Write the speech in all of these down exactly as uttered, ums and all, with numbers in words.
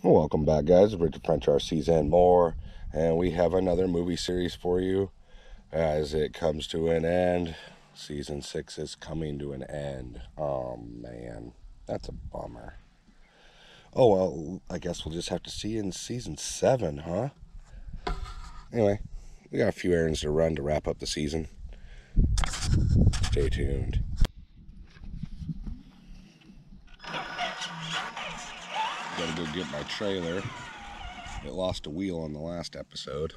Welcome back, guys. Richard French R Cs and more, and we have another movie series for you as it comes to an end. Season six is coming to an end. Oh man, that's a bummer. Oh well, I guess we'll just have to see you in season seven, huh? Anyway, we got a few errands to run to wrap up the season. Stay tuned. Gotta go get my trailer. It lost a wheel on the last episode.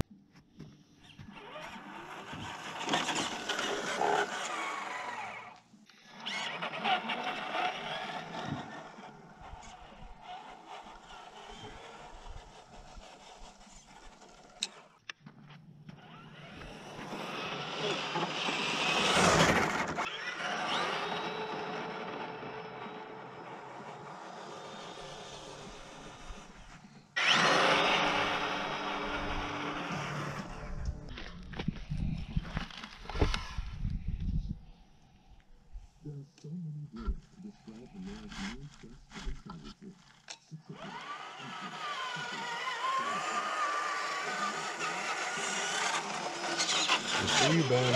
See you, Ben.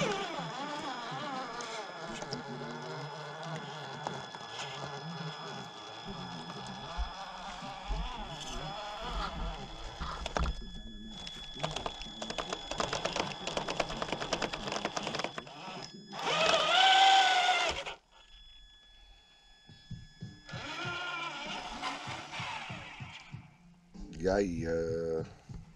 Yeah, yeah.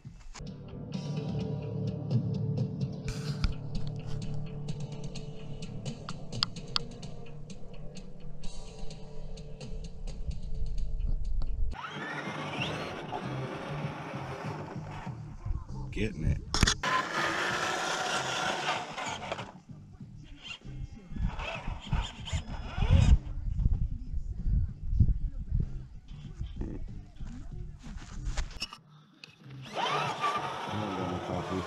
Getting it. Coffee.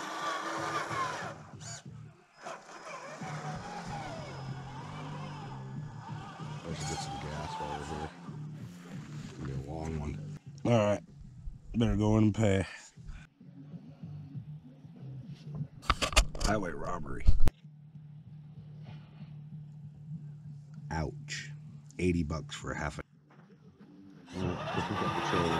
I should get some gas while we're here. It's gonna be a long one. Alright. Better go in and pay. Highway robbery. Ouch. eighty bucks for half a... Alright, let's pick up the trailer.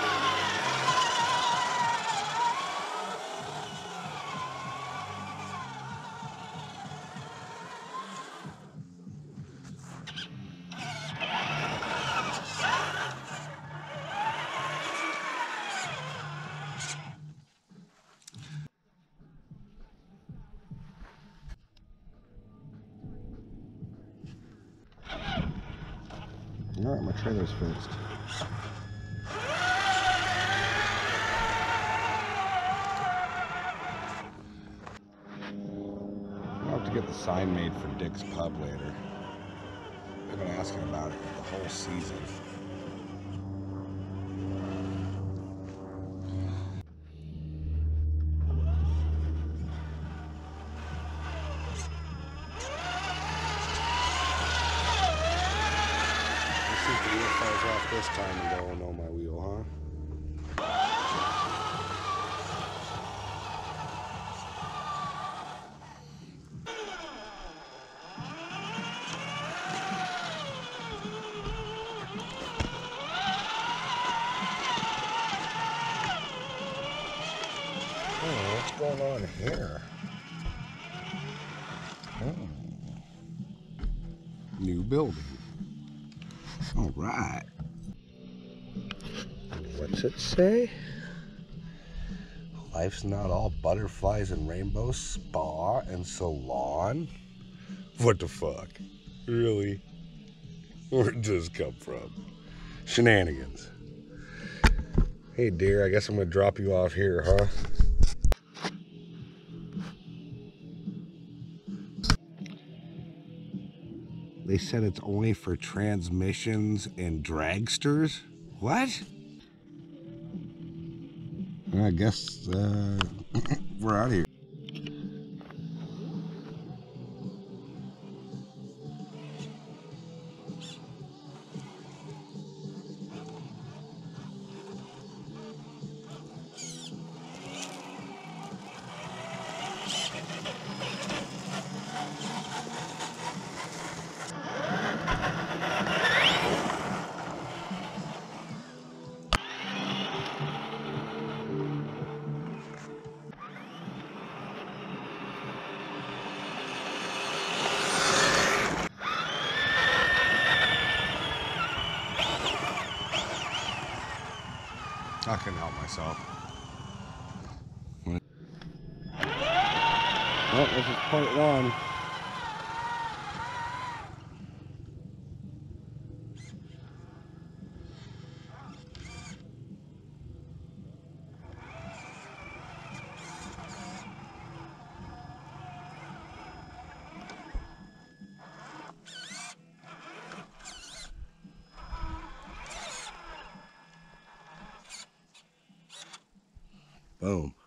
Alright, my trailer's fixed. I'll have to get the sign made for Dick's Pub later. I've been asking about it the whole season. This time you don't know my wheel, huh? Oh, what's going on here? Oh. New building. All right. What's it say? Life's not all butterflies and rainbows, spa and salon? What the fuck? Really? Where'd this come from? Shenanigans. Hey dear, I guess I'm gonna drop you off here, huh? They said it's only for transmissions and dragsters? What? I guess uh, we're out of here. I couldn't help myself. Well, this is part one. Boom.